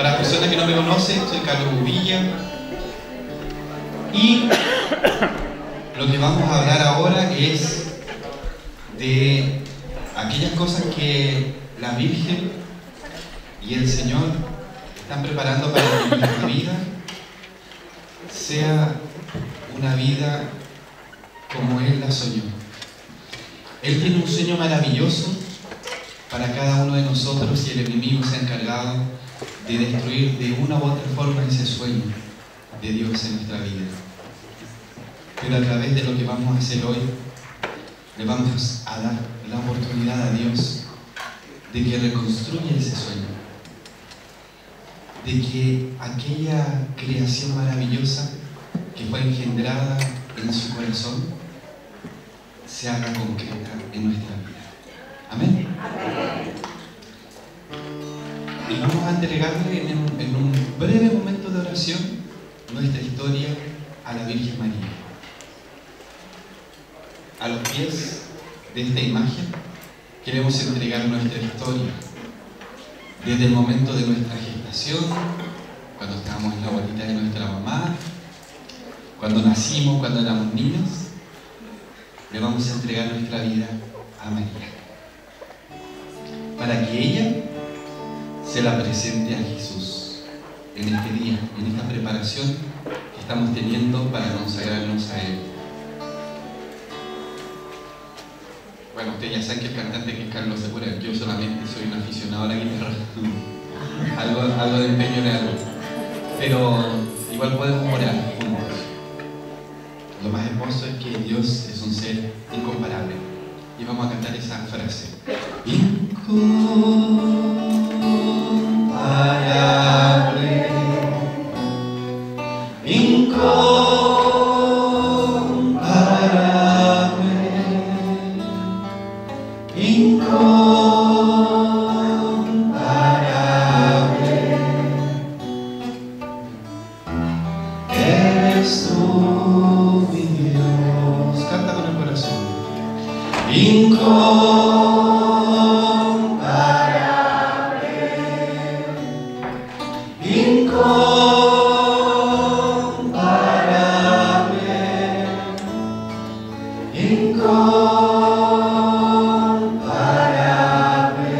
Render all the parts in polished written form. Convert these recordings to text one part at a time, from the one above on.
Para personas que no me conocen, soy Carlos Uvilla y lo que vamos a hablar ahora es de aquellas cosas que la Virgen y el Señor están preparando para que nuestra vida sea una vida como Él la soñó. Él tiene un sueño maravilloso para cada uno de nosotros y el enemigo se ha encargado de destruir de una u otra forma ese sueño de Dios en nuestra vida. Pero a través de lo que vamos a hacer hoy, le vamos a dar la oportunidad a Dios de que reconstruya ese sueño, de que aquella creación maravillosa que fue engendrada en su corazón se haga concreta en nuestra vida. Amén. Y vamos a entregarle en un breve momento de oración nuestra historia a la Virgen María. A los pies de esta imagen queremos entregar nuestra historia desde el momento de nuestra gestación, cuando estábamos en la guatita de nuestra mamá, cuando nacimos, cuando éramos niños. Le vamos a entregar nuestra vida a María para que ella se la presente a Jesús en este día, en esta preparación que estamos teniendo para consagrarnos a Él. Bueno, ustedes ya saben que el cantante que es Carlos Segura, yo solamente soy un aficionado a la guitarra, algo de empeño le hago, pero igual podemos orar juntos. Lo más hermoso es que Dios es un ser incomparable. Y vamos a cantar esa frase. Incomparable, incomparable, incomparable, eres tú. Canta con el corazón. Incomparable, incomparable, incomparable,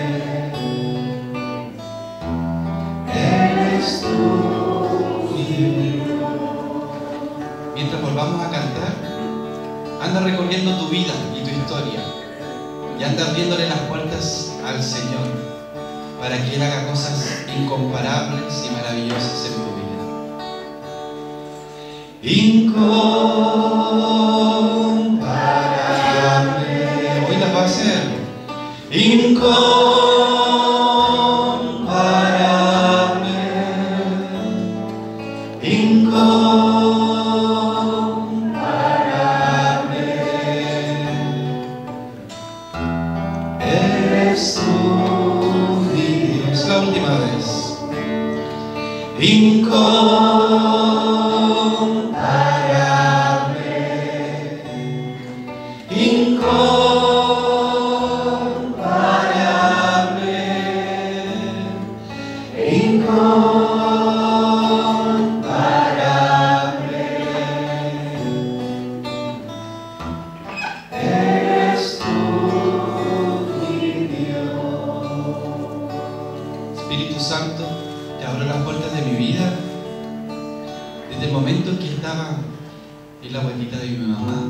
eres tú, mi Dios. Mientras volvamos a cantar, anda recorriendo tu vida y tu historia y anda abriéndole las puertas al Señor para que Él haga cosas incomparables y maravillosas en tu vida. Incomparable, hoy las va a hacer. Incomparable, incomparable, eres tú, mi Dios. La última vez. Incomparable, incomparable, incomparable, eres tú, mi Dios. Espíritu Santo, te abro las puertas de mi vida desde el momento en que estaba en la guatita de mi mamá,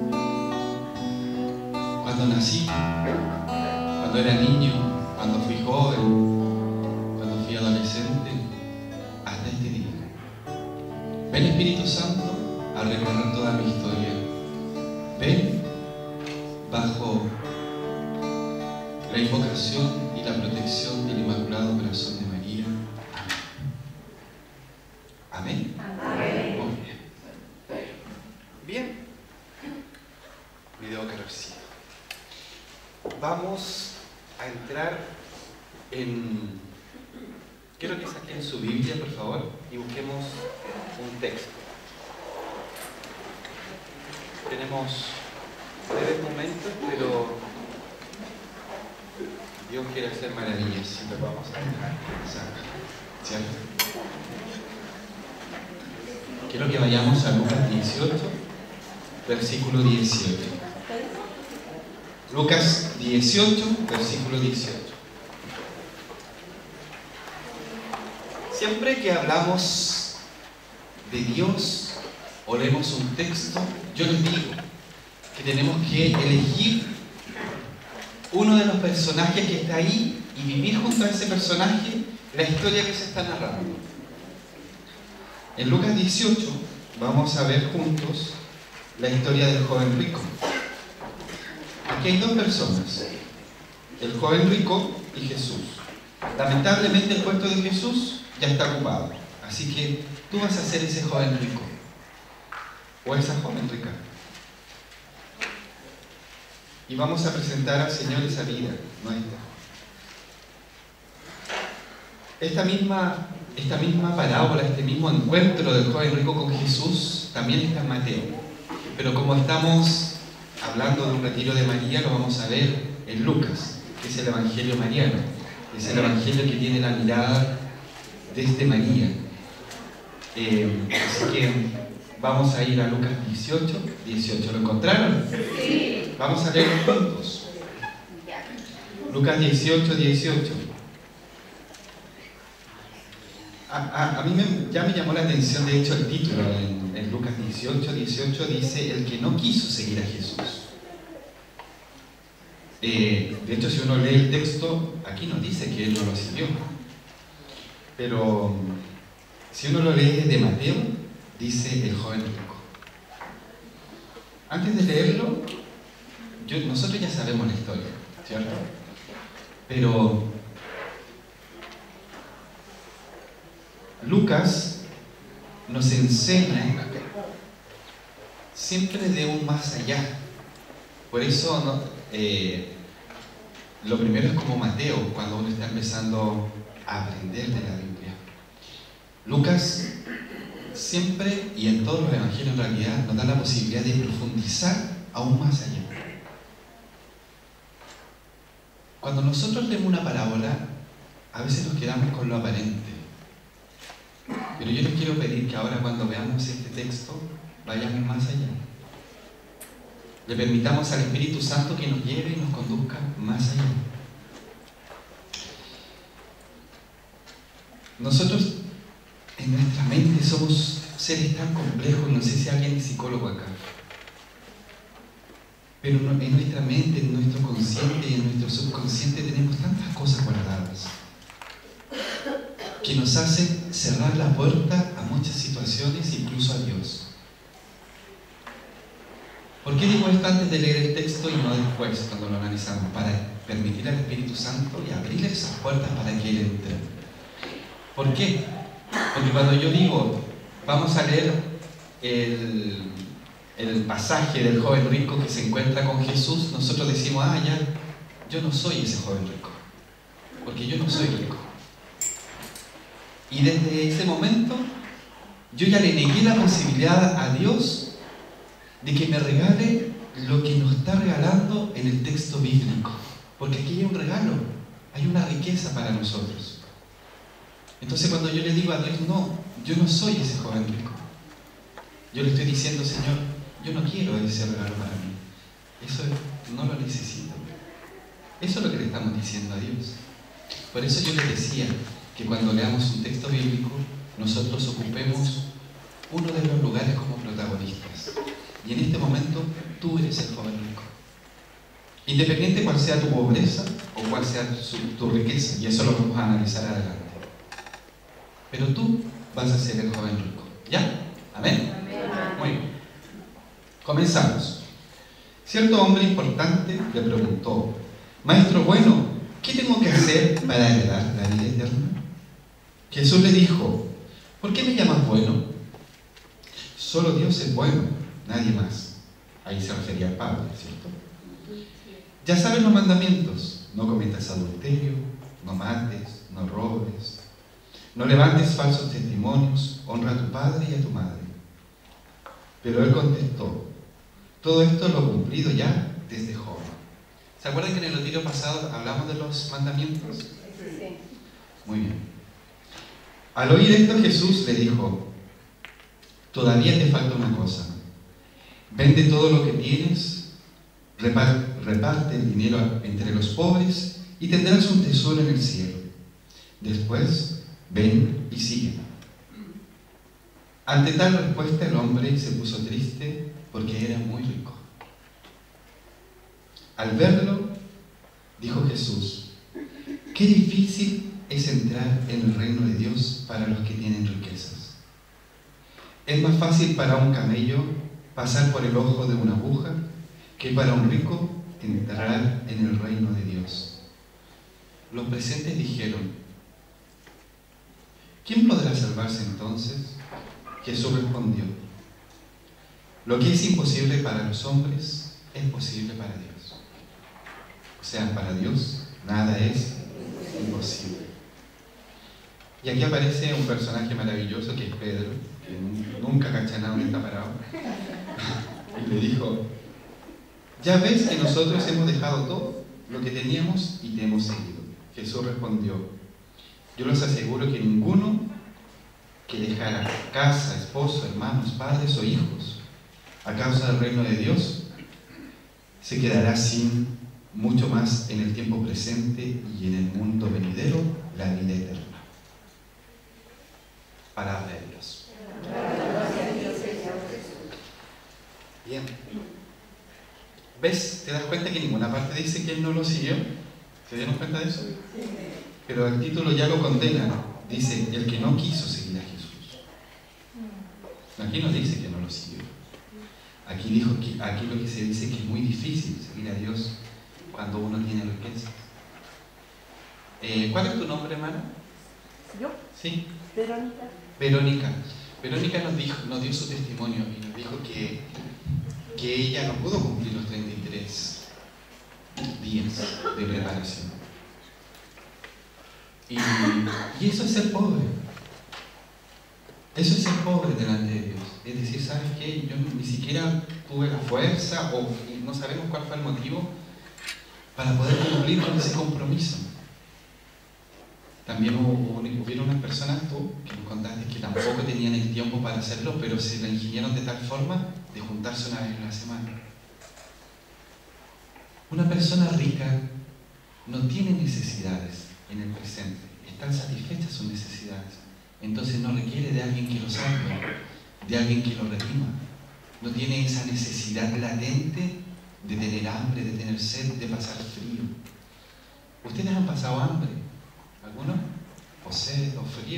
cuando nací, cuando era niño, cuando fui joven, cuando fui adolescente, hasta este día. Ven, Espíritu Santo, a recorrer toda mi historia. Ven bajo la invocación y la protección del Inmaculado Corazón de María. Amén. Amén. Muy bien. Bien. Video calorcito. Vamos a entrar en... Quiero que saquen su Biblia, por favor, y busquemos un texto. Tenemos breves momentos, pero Dios quiere hacer maravillas y lo vamos a dejar. ¿cierto? Quiero que vayamos a Lucas 18, versículo 18. Lucas 18, versículo 18. Siempre que hablamos de Dios o leemos un texto, yo les digo que tenemos que elegir uno de los personajes que está ahí y vivir junto a ese personaje la historia que se está narrando. En Lucas 18 vamos a ver juntos la historia del joven rico. Aquí hay dos personas, el joven rico y Jesús. Lamentablemente el puesto de Jesús ya está ocupado, así que tú vas a ser ese joven rico o esa joven rica. Y vamos a presentar al Señor esa vida nuestra. Esta misma parábola, este mismo encuentro del joven rico con Jesús también está en Mateo. Pero como estamos hablando de un retiro de María, lo vamos a ver en Lucas, que es el Evangelio mariano. Es el Evangelio que tiene la mirada desde María. Así que vamos a ir a Lucas 18, 18. ¿Lo encontraron? Sí. Vamos a leer juntos. Lucas 18, 18. A mí ya me llamó la atención, de hecho, el título en Lucas 18, 18 dice: el que no quiso seguir a Jesús. De hecho, si uno lee el texto, aquí nos dice que él no lo siguió. Pero si uno lo lee de Mateo, dice el joven rico. Antes de leerlo, nosotros ya sabemos la historia, ¿cierto? Pero Lucas nos enseña siempre de un más allá. Por eso lo primero es como Mateo, cuando uno está empezando a aprender de la Biblia. Lucas siempre, y en todos los evangelios en realidad, nos da la posibilidad de profundizar aún más allá. Cuando nosotros leemos una parábola, a veces nos quedamos con lo aparente. Pero yo les quiero pedir que ahora, cuando veamos este texto, vayamos más allá. Le permitamos al Espíritu Santo que nos lleve y nos conduzca más allá. Nosotros, en nuestra mente, somos seres tan complejos, no sé si alguien es psicólogo acá, pero en nuestra mente, en nuestro consciente y en nuestro subconsciente tenemos tantas cosas guardadas que nos hacen cerrar la puerta a muchas situaciones, incluso a Dios. ¿Por qué digo esto antes de leer el texto y no después, cuando lo analizamos? Para permitir al Espíritu Santo y abrirle esas puertas para que Él entre. ¿Por qué? Porque cuando yo digo, vamos a leer el pasaje del joven rico que se encuentra con Jesús, nosotros decimos: ya, yo no soy ese joven rico, porque yo no soy rico. Y desde ese momento, yo ya le negué la posibilidad a Dios de que me regale lo que nos está regalando en el texto bíblico. Porque aquí hay un regalo, hay una riqueza para nosotros. Entonces, cuando yo le digo a Dios: no, yo no soy ese joven rico, yo le estoy diciendo: Señor, yo no quiero ese regalo para mí. Eso no lo necesito. Eso es lo que le estamos diciendo a Dios. Por eso yo les decía que cuando leamos un texto bíblico, nosotros ocupemos uno de los lugares como protagonistas. Y en este momento, tú eres el joven rico. Independiente cuál sea tu pobreza o cuál sea tu riqueza, y eso lo vamos a analizar adelante. Pero tú vas a ser el joven rico. ¿Ya? ¿Amén? Amén. Muy bien. Comenzamos. Cierto hombre importante le preguntó: Maestro bueno, ¿qué tengo que hacer para heredar la vida eterna? Jesús le dijo: ¿por qué me llamas bueno? Solo Dios es bueno, nadie más. Ahí se refería al Padre, ¿cierto? Ya sabes los mandamientos: no cometas adulterio, no mates, no robes, no levantes falsos testimonios, honra a tu padre y a tu madre. Pero él contestó: todo esto lo he cumplido ya desde joven. ¿Se acuerdan que en el retiro pasado hablamos de los mandamientos? Sí. Muy bien. Al oír esto, Jesús le dijo: todavía te falta una cosa. Vende todo lo que tienes, reparte el dinero entre los pobres y tendrás un tesoro en el cielo. Después, ven y sígueme. Ante tal respuesta, el hombre se puso triste porque era muy rico. Al verlo, dijo Jesús: qué difícil es entrar en el reino de Dios para los que tienen riquezas. Es más fácil para un camello pasar por el ojo de una aguja que para un rico entrar en el reino de Dios. Los presentes dijeron: ¿quién podrá salvarse entonces? Jesús respondió: lo que es imposible para los hombres es posible para Dios. O sea, para Dios nada es imposible. Y aquí aparece un personaje maravilloso que es Pedro, que nunca cacha nada donde está parado. Y le dijo: ya ves que nosotros hemos dejado todo lo que teníamos y te hemos seguido. Jesús respondió: yo les aseguro que ninguno que dejara casa, esposo, hermanos, padres o hijos a causa del reino de Dios se quedará sin mucho más en el tiempo presente y en el mundo venidero la vida eterna. Palabra de Dios. Bien. ¿Ves? ¿Te das cuenta que en ninguna parte dice que él no lo siguió? ¿Se dieron cuenta de eso? Pero el título ya lo condena. Dice: el que no quiso seguir a Jesús. Aquí no dice que no lo siguió. Aquí lo que se dice es que es muy difícil seguir a Dios cuando uno tiene riqueza. ¿Cuál es tu nombre, hermana? ¿Yo? Sí. Verónica. Verónica. Verónica nos dio su testimonio y nos dijo que ella no pudo cumplir los 33 días de preparación. Y eso es ser pobre. Eso es ser pobre delante de Dios. Es decir, ¿sabes qué? Yo ni siquiera tuve la fuerza o no sabemos cuál fue el motivo para poder cumplir con ese compromiso. También hubieron unas personas, tú, que nos contaste que tampoco tenían el tiempo para hacerlo, pero se la ingeniaron de tal forma de juntarse una vez a la semana. Una persona rica no tiene necesidades en el presente, están satisfechas sus necesidades. Entonces no requiere de alguien que lo salve, de alguien que lo redima. No tiene esa necesidad latente de tener hambre, de tener sed, de pasar frío. ¿Ustedes han pasado hambre? ¿Alguno? ¿O sed? ¿O frío?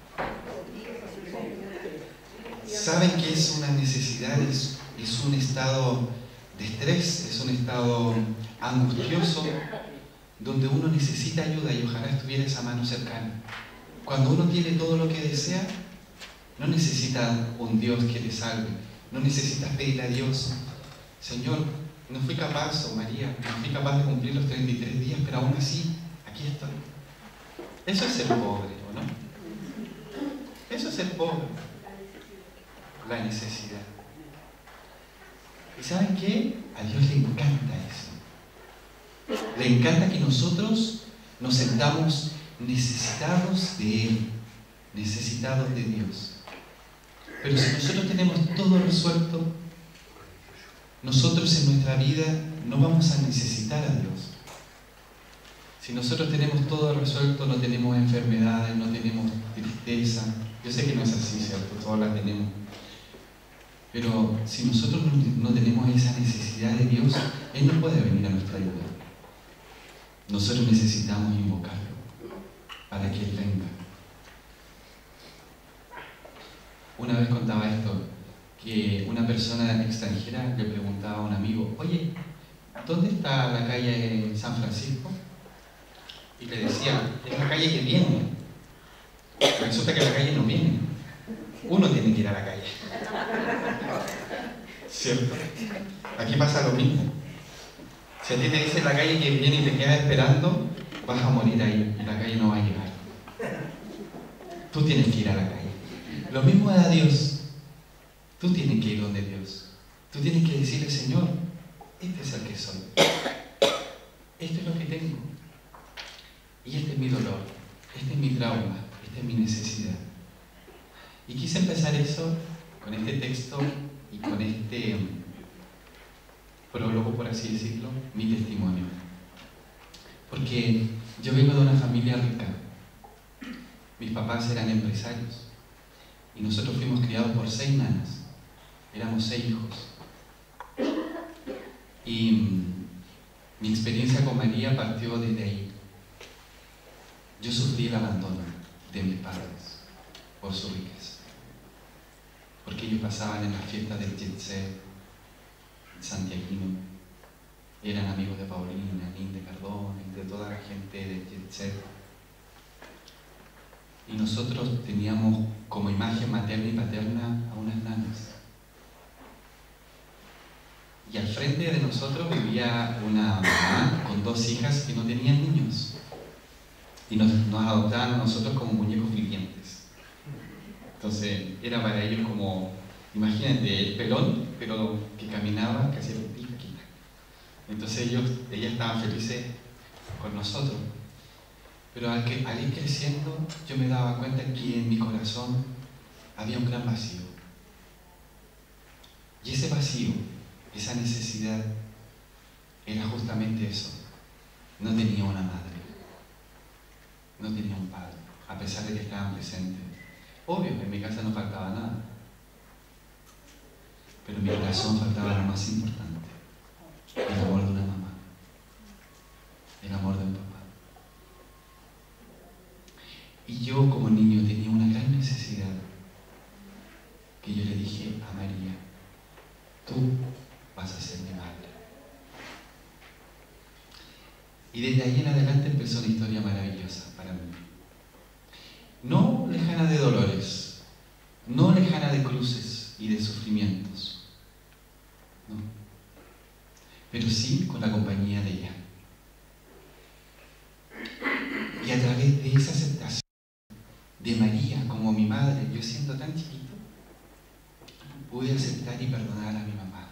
¿Saben que es una necesidad? Es un estado de estrés, es un estado angustioso, donde uno necesita ayuda y ojalá estuviera esa mano cercana. Cuando uno tiene todo lo que desea, no necesita un Dios que le salve, no necesitas pedirle a Dios: Señor, no fui capaz, o María, no fui capaz de cumplir los 33 días, pero aún así, aquí estoy. Eso es ser pobre, ¿o no? Eso es ser pobre. La necesidad. ¿Y saben qué? A Dios le encanta eso. Le encanta que nosotros nos sentamos necesitados de Él, necesitados de Dios. Pero si nosotros tenemos todo resuelto, nosotros en nuestra vida no vamos a necesitar a Dios. Si nosotros tenemos todo resuelto, no tenemos enfermedades, no tenemos tristeza. Yo sé que no es así, ¿cierto? Todos la tenemos. Pero si nosotros no tenemos esa necesidad de Dios, Él no puede venir a nuestra ayuda. Nosotros necesitamos invocarlo para que Él venga. Una vez contaba esto, que una persona extranjera le preguntaba a un amigo: oye, ¿dónde está la calle en San Francisco? Y le decía: es la calle que viene. Resulta que la calle no viene. Uno tiene que ir a la calle. ¿Cierto? Aquí pasa lo mismo. Si a ti te dice la calle que viene y te quedas esperando, vas a morir ahí y la calle no va a llegar. Tú tienes que ir a la calle. Lo mismo es a Dios. Tú tienes que ir donde Dios. Tú tienes que decirle: Señor, este es el que soy. Esto es lo que tengo. Y este es mi dolor. Este es mi trauma. Esta es mi necesidad. Y quise empezar eso con este texto y con este prólogo, por así decirlo, mi testimonio. Porque yo vengo de una familia rica. Mis papás eran empresarios y nosotros fuimos criados por 6 nanas. Éramos 6 hijos. Y mi experiencia con María partió desde ahí. Yo sufrí el abandono de mis padres por su riqueza. Porque ellos pasaban en las fiestas del Jet Set, santiaguino. Eran amigos de Paulina, Nin de Cardona y de toda la gente del Jet Set. Y nosotros teníamos como imagen materna y paterna a unas nanas. Y al frente de nosotros vivía una mamá con 2 hijas que no tenían niños. Y nos adoptaban a nosotros como muñecos vivientes. Entonces era para ellos como, imagínate, el pelón, pero que caminaba, que hacía pica. Entonces ellas estaban felices con nosotros. Pero al ir creciendo, yo me daba cuenta que en mi corazón había un gran vacío. Y ese vacío, esa necesidad, era justamente eso. No tenía una madre, no tenía un padre, a pesar de que estaban presentes. Obvio, en mi casa no faltaba nada, pero en mi corazón faltaba lo más importante, el amor de una mamá, el amor de un papá. Y yo como niño tenía una gran necesidad, que yo le dije a María: tú vas a ser mi madre. Y desde ahí en adelante empezó una historia maravillosa para mí. No lejana de dolores, no lejana de cruces y de sufrimientos, no, pero sí con la compañía de ella. Y a través de esa aceptación de María como mi madre, yo siendo tan chiquito, pude aceptar y perdonar a mi mamá.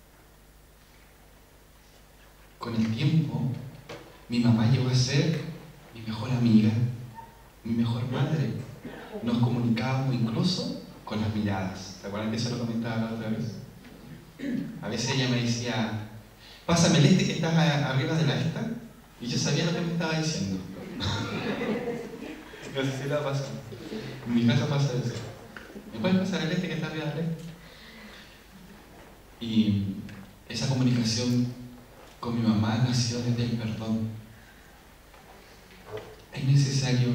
Con el tiempo, mi mamá llegó a ser mi mejor amiga, mi mejor madre. Nos comunicábamos incluso con las miradas. ¿Te acuerdan que eso lo comentaba la otra vez? A veces ella me decía: pásame el que estás arriba de la esta, y yo sabía lo que me estaba diciendo. No sé si la pasa. En mi casa pasa eso. ¿Me puedes pasar el que está arriba de la esta? Y esa comunicación con mi mamá nació desde el perdón. Es necesario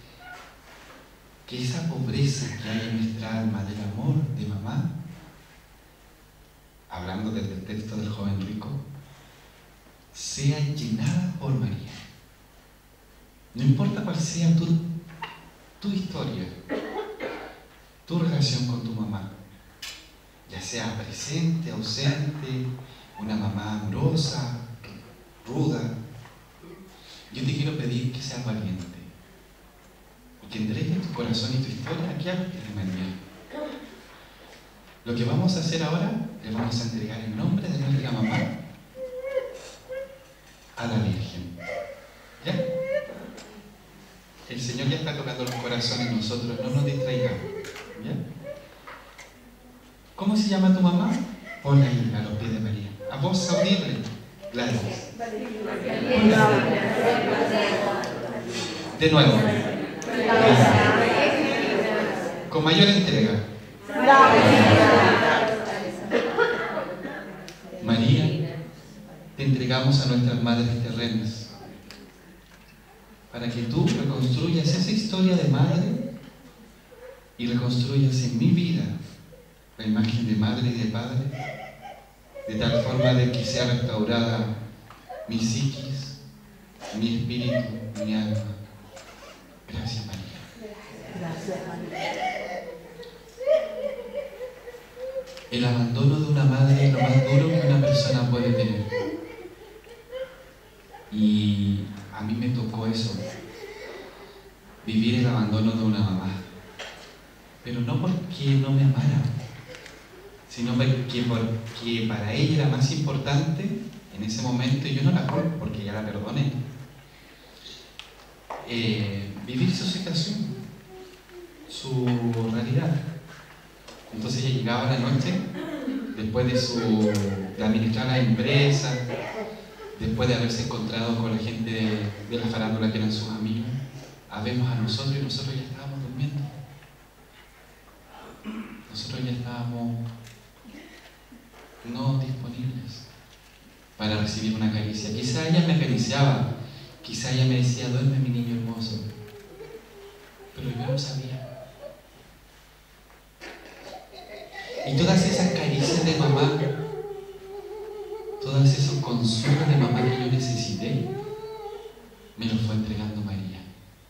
que esa pobreza que hay en nuestra alma del amor de mamá, hablando desde el texto del joven rico, sea llenada por María. No importa cuál sea tu historia, tu relación con tu mamá, ya sea presente, ausente, una mamá amorosa, ruda, yo te quiero pedir que seas valiente y que entregues tu corazón y tu historia aquí a los pies de María. Lo que vamos a hacer ahora, le vamos a entregar el nombre de nuestra mamá a la Virgen. ¿Ya? El Señor ya está tocando los corazones, nosotros no nos distraigamos. ¿Ya? ¿Cómo se llama tu mamá? Ponla ahí a los pies de María. A voz audible. Gladys. De nuevo. Con mayor entrega. María, te entregamos a nuestras madres terrenas para que tú reconstruyas esa historia de madre y reconstruyas en mi vida la imagen de madre y de padre, de tal forma de que sea restaurada mi psiquis, mi espíritu, mi alma. Gracias, María. Gracias, María. El abandono de una madre es lo más duro que una persona puede tener. Y a mí me tocó eso, vivir el abandono de una mamá. Pero no porque no me amara, sino porque para ella era más importante en ese momento, y yo no la culpo porque ya la perdoné, vivir su situación, su realidad. Entonces ella llegaba a la noche, después de administrar la empresa, después de haberse encontrado con la gente de la farándula que eran sus amigos, a vernos a nosotros, y nosotros ya estábamos durmiendo. Nosotros ya estábamos no disponibles para recibir una caricia. Quizá ella me acariciaba, quizá ella me decía: duerme mi niño hermoso, pero yo no sabía. Y todas esas caricias de mamá, todos esos consuelos de mamá que yo necesité, me los fue entregando María.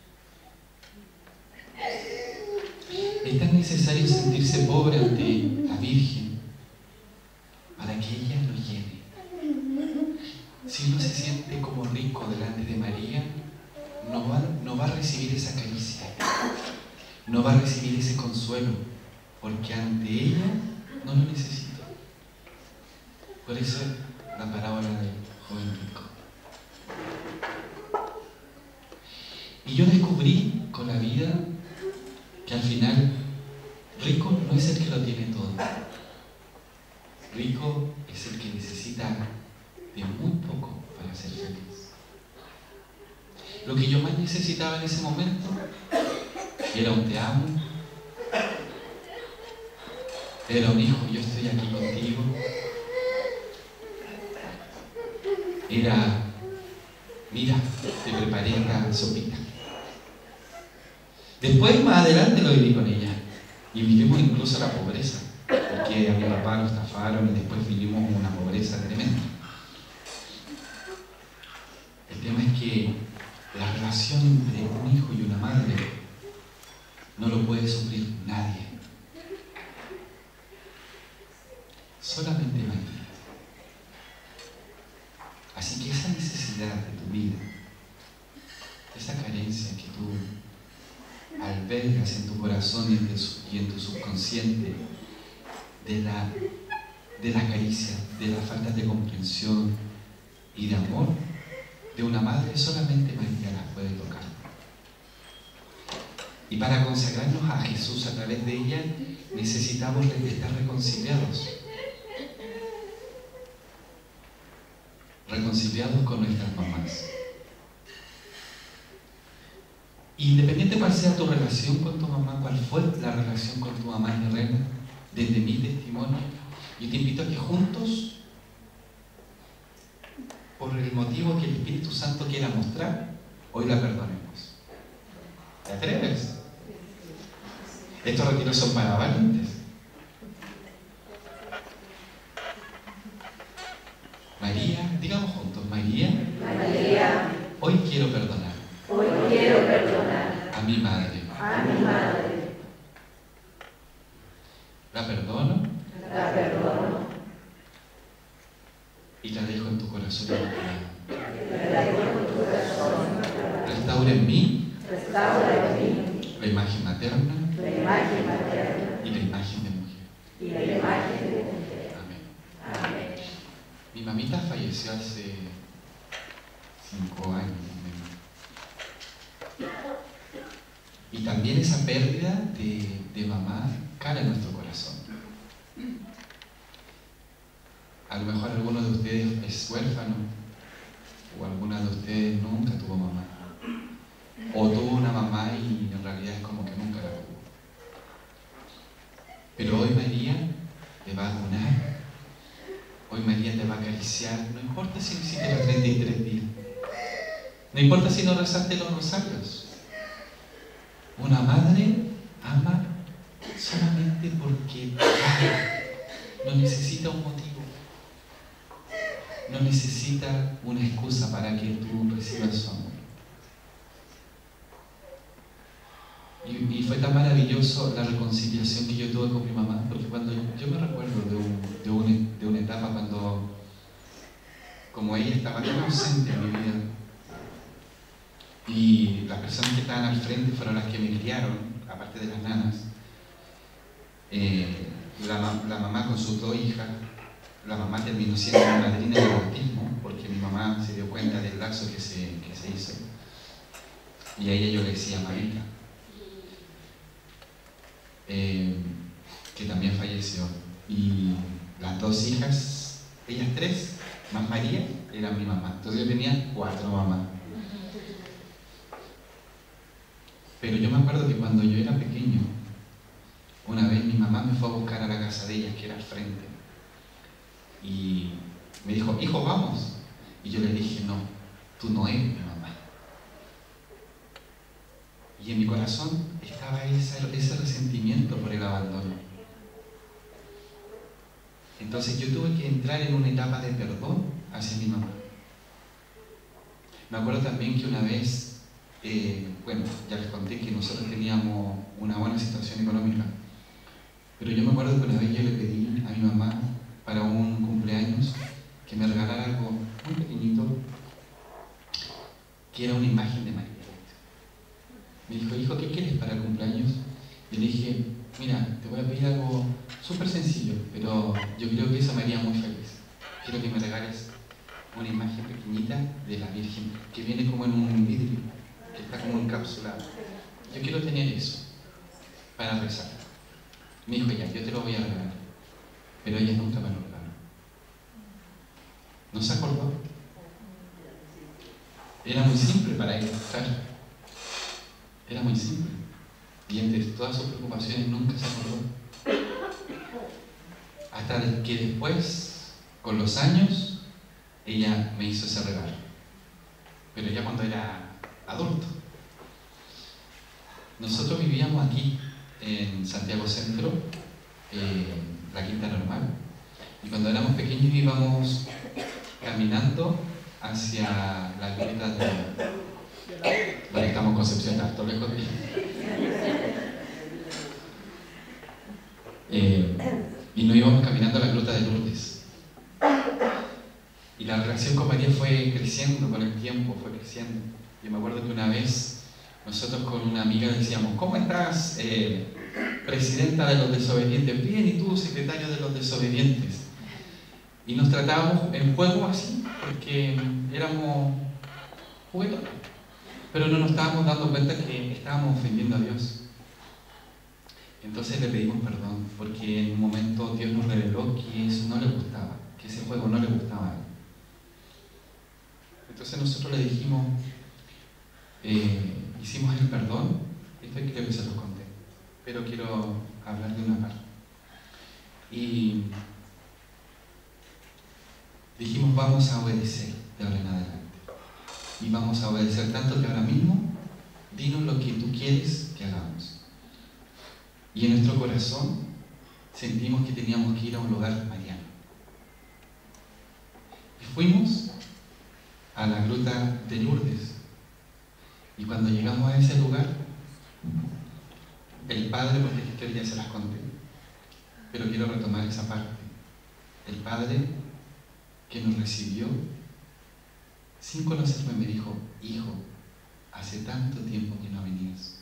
Es tan necesario sentirse pobre ante la Virgen para que ella nos llene. Si uno se siente como rico delante de María, no va a recibir esa caricia, no va a recibir ese consuelo, porque ante ella no lo necesito. Por eso la parábola del joven rico. Y yo descubrí con la vida que al final rico no es el que lo tiene todo. Rico es el que necesita de muy poco para ser feliz. Lo que yo más necesitaba en ese momento era un te amo, era un hijo, yo estoy aquí contigo, era: mira, te preparé esta sopita. Después, más adelante, lo viví con ella y vivimos incluso la pobreza, porque a mi papá lo estafaron y después vivimos una pobreza tremenda. El tema es que la relación entre un hijo y una madre no lo puede suplir nadie, solamente María. Así que esa necesidad de tu vida, esa carencia que tú albergas en tu corazón y en tu subconsciente, de la caricia, de la falta de comprensión y de amor de una madre, solamente María las puede tocar. Y para consagrarnos a Jesús a través de ella, necesitamos estar reconciliados con nuestras mamás. Independiente cuál sea tu relación con tu mamá, cuál fue la relación con tu mamá terrena, desde mi testimonio, yo te invito a que juntos, por el motivo que el Espíritu Santo quiera mostrar, hoy la perdonemos. ¿Te atreves? Estos retiros son para valientes. María, digamos juntos: María, hoy quiero perdonar. Hoy quiero perdonar a mi madre. La perdono y la dejo en tu corazón inmaculado. Restaura en mí la imagen materna y la imagen de mujer. Amén. Mi mamita falleció hace 5 años. Y también esa pérdida de mamá cala en nuestro corazón. A lo mejor alguno de ustedes es huérfano, o alguna de ustedes nunca tuvo mamá, o tuvo una mamá y en realidad es como que nunca la tuvo. Pero hoy María te va a donar, hoy María te va a acariciar, no importa si no hiciste los 33 días, no importa si no rezaste los rosarios. Una madre ama solamente porque no necesita un motivo, no necesita una excusa para que tú recibas su amor. Y fue tan maravilloso la reconciliación que yo tuve con mi mamá, porque cuando yo me recuerdo de una etapa cuando, como ella estaba tan ausente en mi vida, y las personas que estaban al frente fueron las que me criaron, aparte de las nanas. La mamá con sus 2 hijas, la mamá terminó siendo mi madrina de bautismo, porque mi mamá se dio cuenta del lazo que se hizo. Y a ella yo le decía Marita, que también también falleció. Y las dos hijas, ellas tres, más María, eran mi mamá. Entonces yo tenía 4 mamás. Pero yo me acuerdo que cuando yo era pequeño, una vez mi mamá me fue a buscar a la casa de ellas, que era al frente. Y me dijo, hijo, vamos. Y yo le dije, no, tú no eres mi mamá. Y en mi corazón estaba ese resentimiento por el abandono. Entonces yo tuve que entrar en una etapa de perdón hacia mi mamá. Me acuerdo también que una vez, bueno, ya les conté que nosotros teníamos una buena situación económica, pero yo me acuerdo que una vez yo le pedí a mi mamá para un cumpleaños que me regalara algo muy pequeñito, que era una imagen de María. Me dijo, hijo, ¿qué quieres para el cumpleaños? Y le dije, mira, te voy a pedir algo súper sencillo, pero yo creo que eso me haría muy feliz. Quiero que me regales una imagen pequeñita de la Virgen, que viene como en un vidrio, que está como encapsulado. Yo quiero tener eso para rezar. Me dijo, ya, yo te lo voy a regalar. Pero ella nunca me lo regaló. ¿No se acordó? Era muy simple para ella, claro. Era muy simple. Y entre todas sus preocupaciones nunca se acordó. Hasta que después, con los años, ella me hizo ese regalo. Pero ya cuando era adulto. Nosotros vivíamos aquí, en Santiago Centro, la Quinta Normal. Y cuando éramos pequeños íbamos caminando hacia la gruta de... Donde estamos Concepción, tanto lejos de y nos íbamos caminando a la gruta de Lourdes. Y la relación con María fue creciendo con el tiempo, fue creciendo. Yo me acuerdo que una vez nosotros con una amiga decíamos, ¿cómo estás, presidenta de los desobedientes? Bien, ¿y tú, secretario de los desobedientes? Y nos tratábamos en juego así, porque éramos juguetones. Pero no nos estábamos dando cuenta que estábamos ofendiendo a Dios. Entonces le pedimos perdón, porque en un momento Dios nos reveló que eso no le gustaba, que ese juego no le gustaba a él. Entonces nosotros le dijimos, hicimos el perdón, esto creo que se los conté, pero quiero hablar de una parte. Y dijimos, vamos a obedecer de ahora en adelante. Y vamos a obedecer tanto que ahora mismo, dinos lo que tú quieres que hagamos. Y en nuestro corazón sentimos que teníamos que ir a un lugar mariano. Y fuimos a la gruta de Lourdes. Y cuando llegamos a ese lugar, el padre, porque esta historia ya se las conté, pero quiero retomar esa parte. El padre que nos recibió, sin conocerme, me dijo, hijo, hace tanto tiempo que no venías.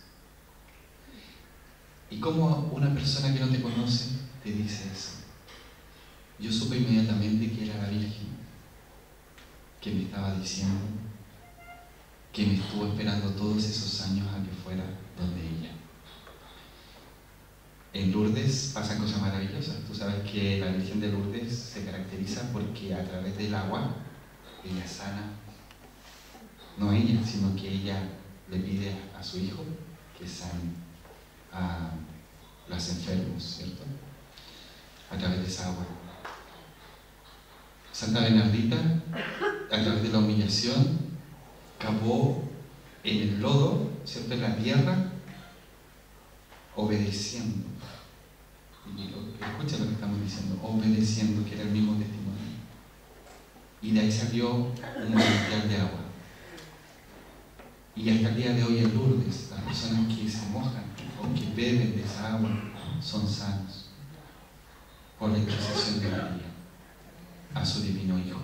¿Y cómo una persona que no te conoce te dice eso? Yo supe inmediatamente que era la Virgen que me estaba diciendo que me estuvo esperando todos esos años a que fuera donde ella. En Lourdes pasan cosas maravillosas. Tú sabes que la Virgen de Lourdes se caracteriza porque a través del agua ella sana. No ella, sino que ella le pide a su hijo que sane a los enfermos, ¿cierto? A través de esa agua. Santa Bernardita, a través de la humillación, cavó en el lodo, ¿cierto?, en la tierra, obedeciendo. Y escucha lo que estamos diciendo, obedeciendo, que era el mismo testimonio. Y de ahí salió un manantial de agua. Y hasta el día de hoy en Lourdes, las personas que se mojan o que beben de esa agua son sanos por la intercesión de María a su divino Hijo.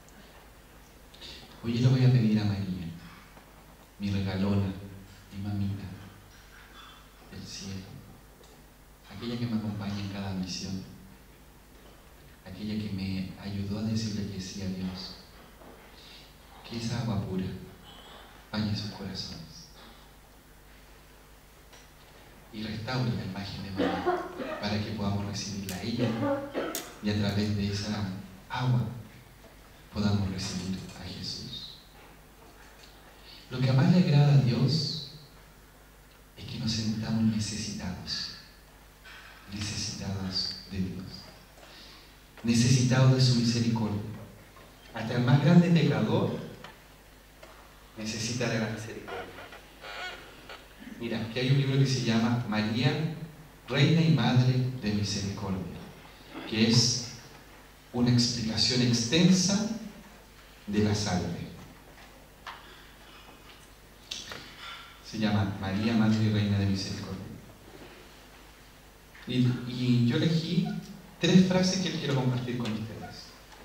Hoy le voy a pedir a María, mi regalona, mi mamita del cielo, aquella que me acompaña en cada misión, aquella que me ayudó a decirle que sí a Dios, que esa agua pura bañe sus corazones. y restaure la imagen de María para que podamos recibirla a ella y a través de esa agua podamos recibir a Jesús. Lo que más le agrada a Dios es que nos sintamos necesitados de Dios, necesitados de su misericordia. Hasta el más grande pecador necesita de la misericordia. Mira, aquí hay un libro que se llama María, Reina y Madre de Misericordia, que es una explicación extensa de la salve. Se llama María, Madre y Reina de Misericordia. Y yo elegí 3 frases que quiero compartir con ustedes.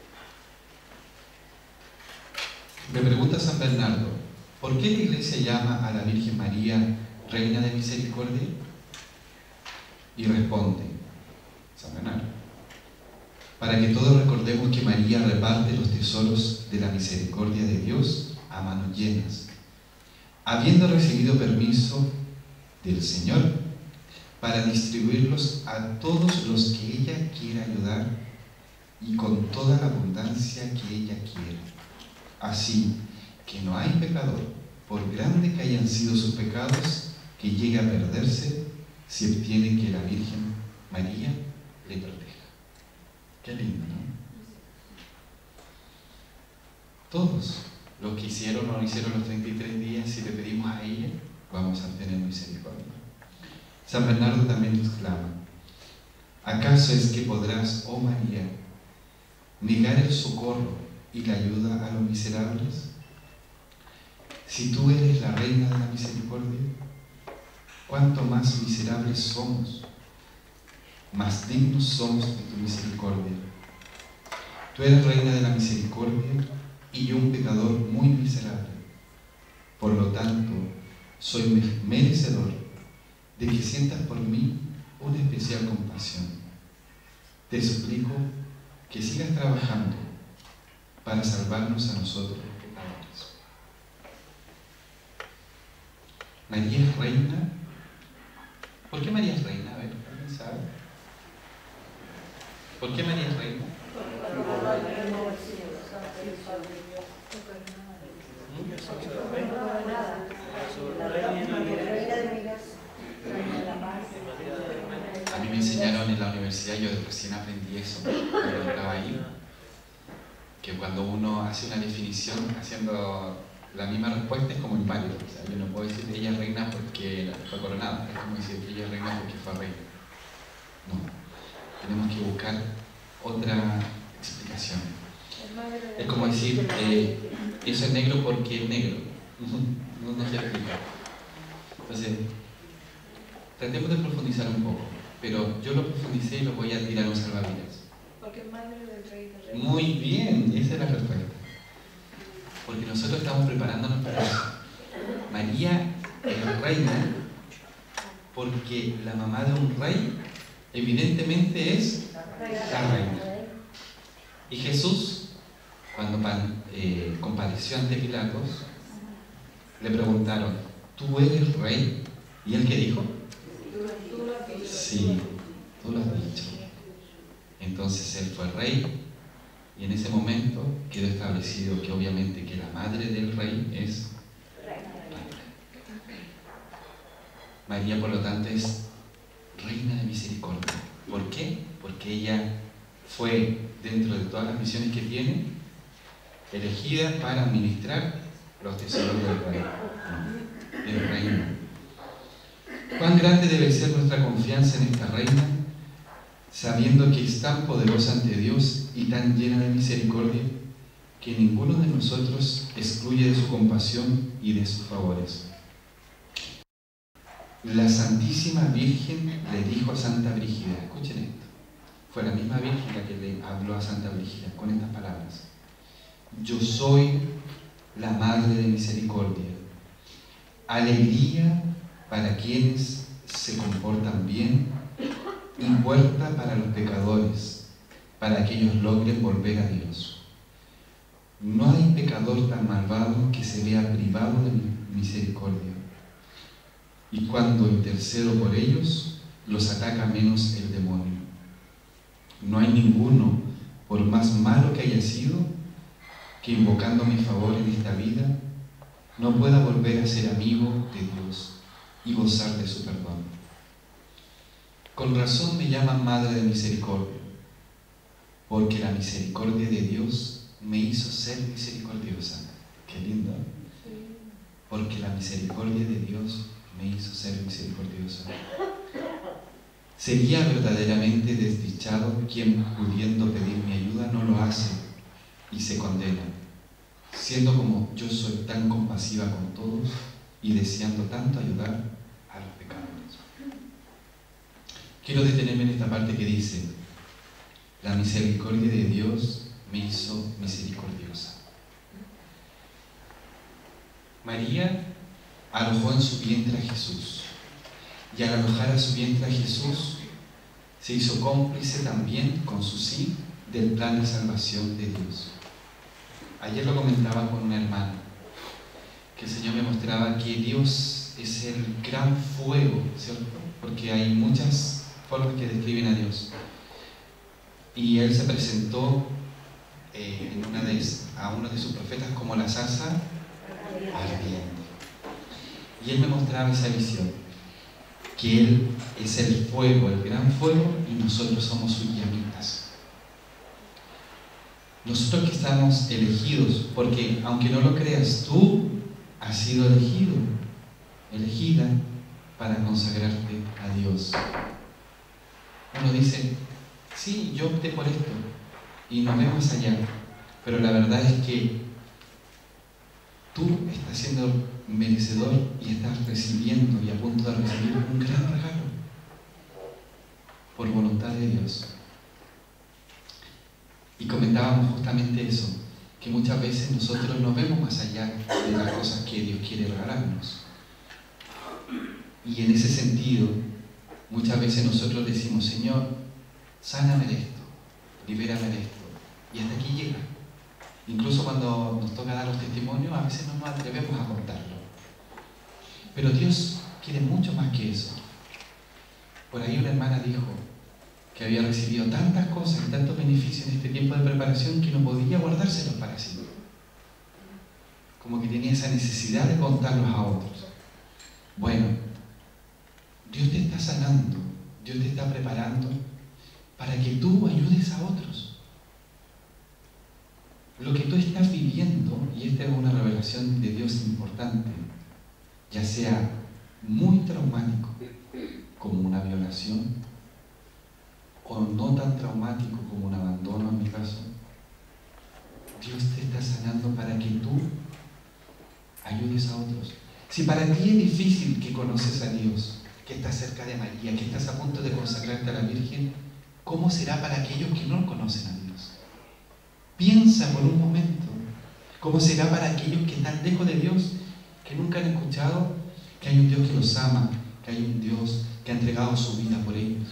Me pregunta San Bernardo, ¿por qué la Iglesia llama a la Virgen María Reina de Misericordia? Y responde San Bernardo: para que todos recordemos que María reparte los tesoros de la misericordia de Dios a manos llenas, habiendo recibido permiso del Señor para distribuirlos a todos los que ella quiera ayudar y con toda la abundancia que ella quiera. Así que no hay pecador, por grande que hayan sido sus pecados, que llegue a perderse si obtiene que la Virgen María le proteja. Qué lindo, ¿no? Todos los que hicieron o no hicieron los 33 días, si le pedimos a ella, vamos a obtener misericordia. San Bernardo también exclama: ¿acaso es que podrás, oh María, negar el socorro y la ayuda a los miserables? Si tú eres la reina de la misericordia, cuánto más miserables somos, más dignos somos de tu misericordia. Tú eres reina de la misericordia y yo un pecador muy miserable. Por lo tanto, soy merecedor de que sientas por mí una especial compasión. Te suplico que sigas trabajando para salvarnos a nosotros los pecadores. María es reina. ¿Por qué María es reina? A ver, ¿alguien sabe? ¿Por qué María es reina? A mí me enseñaron en la universidad, yo recién aprendí eso cuando estaba ahí, que cuando uno hace una definición haciendo la misma respuesta es como inválido. O sea, yo no puedo decir ella es reina porque fue coronada, es como decir ella es reina porque fue reina. No, tenemos que buscar otra explicación. Es como decir, eso es negro porque es negro. No se explica. Entonces, tratemos de profundizar un poco, pero yo lo profundicé y lo voy a tirar a un salvavidas. Porque es madre del rey de reyes. Muy bien, esa es la respuesta. Porque nosotros estamos preparándonos para eso. María es reina porque la mamá de un rey evidentemente es la reina. Y Jesús, cuando compareció ante Pilatos, le preguntaron: ¿tú eres rey? ¿Y él qué dijo? Sí, tú lo has dicho. Entonces él fue rey y en ese momento quedó establecido que obviamente que la madre del rey es María, por lo tanto es reina de misericordia. ¿Por qué? Porque ella fue, dentro de todas las misiones que tiene, elegida para administrar los tesoros del reino. ¿Cuán grande debe ser nuestra confianza en esta reina, sabiendo que es tan poderosa ante Dios y tan llena de misericordia, que ninguno de nosotros excluye de su compasión y de sus favores? La Santísima Virgen le dijo a Santa Brígida, escuchen esto, fue la misma Virgen la que le habló a Santa Brígida con estas palabras: yo soy la Madre de Misericordia, alegría para quienes se comportan bien y puerta para los pecadores, para que ellos logren volver a Dios. No hay pecador tan malvado que se vea privado de mi misericordia. y cuando intercedo por ellos, los ataca menos el demonio. No hay ninguno, por más malo que haya sido, que invocando mi favor en esta vida, no pueda volver a ser amigo de Dios y gozar de su perdón. Con razón me llaman Madre de Misericordia, porque la misericordia de Dios me hizo ser misericordiosa. Qué lindo. Porque la misericordia de Dios me hizo ser misericordiosa. Sería verdaderamente desdichado quien, pudiendo pedir mi ayuda, no lo hace y se condena, siendo como yo soy tan compasiva con todos y deseando tanto ayudar a los pecadores. Quiero detenerme en esta parte que dice: la misericordia de Dios me hizo misericordiosa. María alojó en su vientre a Jesús, y al alojar a su vientre a Jesús, se hizo cómplice también con su sí del plan de salvación de Dios. Ayer lo comentaba con una hermana, que el Señor me mostraba que Dios es el gran fuego, ¿cierto? Porque hay muchas formas que describen a Dios. Y Él se presentó a uno de sus profetas como la zarza ardiente. Y Él me mostraba esa visión, que Él es el fuego, el gran fuego, y nosotros somos sus llamitas. Nosotros que estamos elegidos, porque aunque no lo creas, tú has sido elegido, elegida para consagrarte a Dios. Uno dice: sí, yo opté por esto, y nos vemos allá, pero la verdad es que tú estás siendo merecedor y estás recibiendo y a punto de recibir un gran regalo por voluntad de Dios. Y comentábamos justamente eso, que muchas veces nosotros no vemos más allá de las cosas que Dios quiere regalarnos. Y en ese sentido, muchas veces nosotros decimos: Señor, sáname de esto, libérame de esto, y hasta aquí llega. Incluso cuando nos toca dar los testimonios, a veces no nos atrevemos a contarlo. Pero Dios quiere mucho más que eso. Por ahí una hermana dijo que había recibido tantas cosas y tantos beneficios en este tiempo de preparación que no podía guardárselos para sí. Como que tenía esa necesidad de contarlos a otros. Bueno, Dios te está sanando, Dios te está preparando para que tú ayudes a otros. Lo que tú estás viviendo, y esta es una revelación de Dios importante, ya sea muy traumático, como una violación, o no tan traumático como un abandono en mi caso, Dios te está sanando para que tú ayudes a otros. Si para ti es difícil, que conoces a Dios, que estás cerca de María, que estás a punto de consagrarte a la Virgen, ¿cómo será para aquellos que no conocen a Dios? Piensa por un momento, ¿cómo será para aquellos que están lejos de Dios, que nunca han escuchado que hay un Dios que los ama, que hay un Dios que ha entregado su vida por ellos?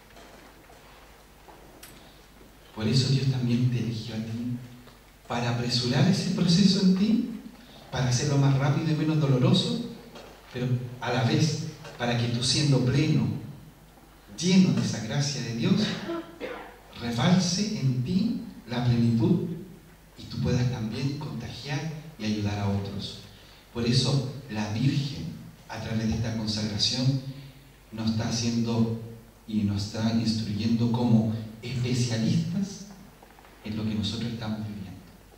Por eso Dios también te eligió a ti, para apresurar ese proceso en ti, para hacerlo más rápido y menos doloroso, pero a la vez para que tú, siendo pleno, lleno de esa gracia de Dios, rebalse en ti la plenitud y tú puedas también contagiar y ayudar a otros. Por eso la Virgen, a través de esta consagración, nos está haciendo y nos está instruyendo como especialistas en lo que nosotros estamos viviendo.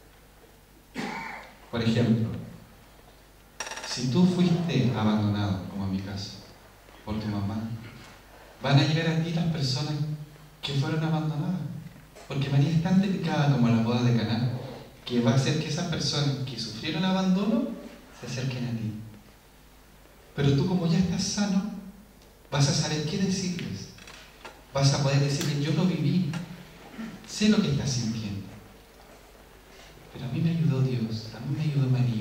Por ejemplo, si tú fuiste abandonado, como en mi caso, por tu mamá, van a llegar a ti las personas que fueron abandonadas. Porque María es tan delicada como la boda de Caná, que va a hacer que esas personas que sufrieron abandono se acerquen a ti. Pero tú, como ya estás sano, vas a saber qué decirles. Vas a poder decirles: yo lo viví, sé lo que estás sintiendo. Pero a mí me ayudó Dios, a mí me ayudó María.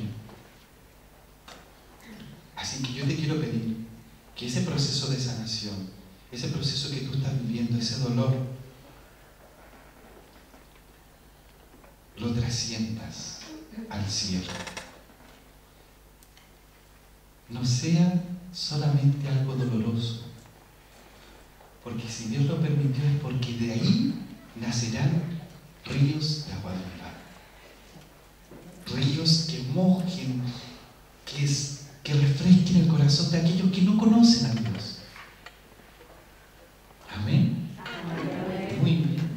Así que yo te quiero pedir que ese proceso de sanación, ese proceso que tú estás viviendo, ese dolor, lo trasciendas al cielo. No sea solamente algo doloroso. Porque si Dios lo permitió es porque de ahí nacerán ríos de agua viva. Ríos que mojen, que refresquen el corazón de aquellos que no conocen a Dios. Amén. Muy bien.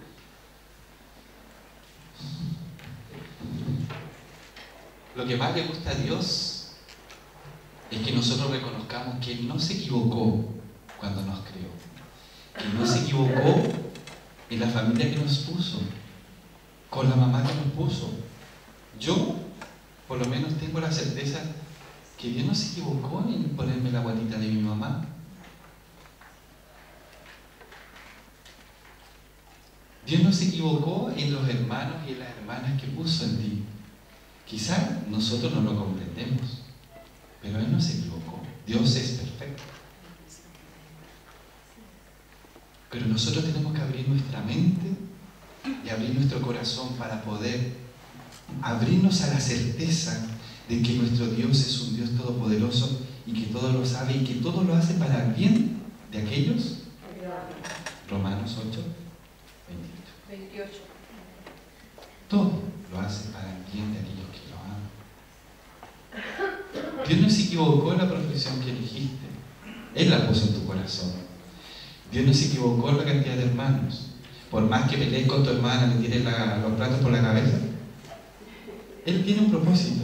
Lo que más le gusta a Dios es que nosotros reconozcamos que Él no se equivocó cuando nos creó, que no se equivocó en la familia que nos puso, con la mamá que nos puso. Yo, por lo menos, tengo la certeza que Dios no se equivocó en ponerme la guatita de mi mamá. Dios no se equivocó en los hermanos y en las hermanas que puso en ti. Quizá nosotros no lo comprendemos, pero Él no se equivocó. Dios es perfecto. Pero nosotros tenemos que abrir nuestra mente y abrir nuestro corazón para poder abrirnos a la certeza de que nuestro Dios es un Dios todopoderoso y que todo lo sabe y que todo lo hace para el bien de aquellos. Romanos 8, 28. Todo lo hace para el bien de aquellos que lo aman. Dios no se equivocó en la profesión que elegiste. Él la puso en tu corazón. Dios no se equivocó en la cantidad de hermanos. Por más que pelees con tu hermana, le tires los platos por la cabeza, Él tiene un propósito.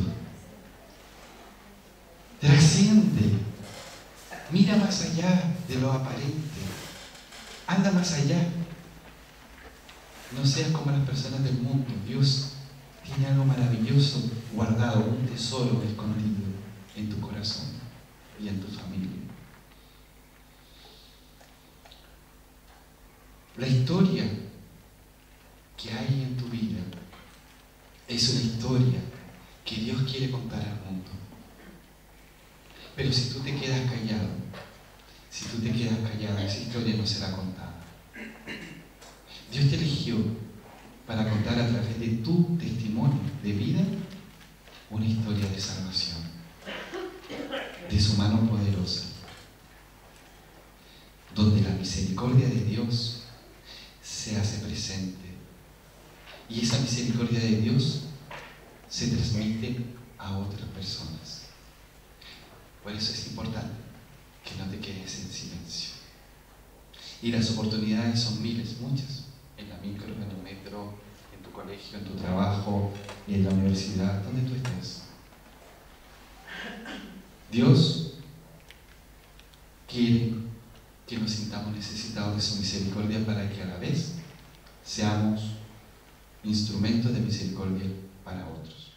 Trasciende. Mira más allá de lo aparente. Anda más allá. No seas como las personas del mundo. Dios tiene algo maravilloso guardado, un tesoro escondido en tu corazón y en tu familia. La historia que hay en tu vida es una historia que Dios quiere contar al mundo. Pero si tú te quedas callado, esa historia no será contada. Dios te eligió para contar a través de tu testimonio de vida una historia de salvación, de su mano poderosa, donde la misericordia de Dios se hace presente y esa misericordia de Dios se transmite a otras personas. Por eso es importante que no te quedes en silencio. Y las oportunidades son miles, muchas, en la micro, en el metro, en tu colegio, en tu trabajo y en la universidad, donde tú estés. Dios quiere que nos sintamos necesitados de su misericordia para que a la vez seamos instrumentos de misericordia para otros.